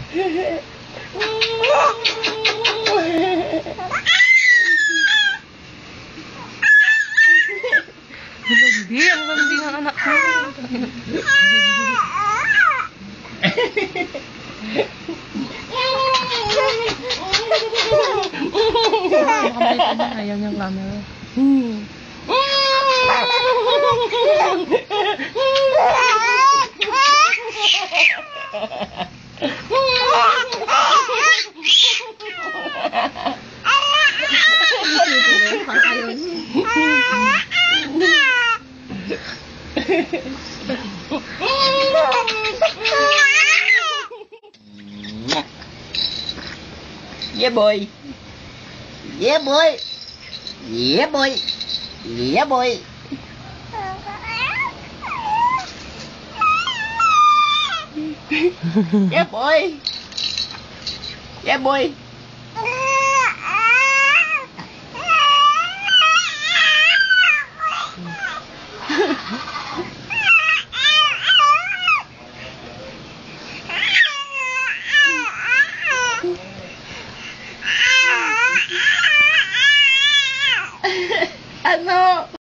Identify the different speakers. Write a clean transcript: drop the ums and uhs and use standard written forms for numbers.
Speaker 1: Hindi, ang landi ng anak ko. Nakabalik na, ayaw niyang camera.
Speaker 2: Yeah boy. Yeah boy. Yeah boy. Yeah boy. Yeah boy. Yeah boy.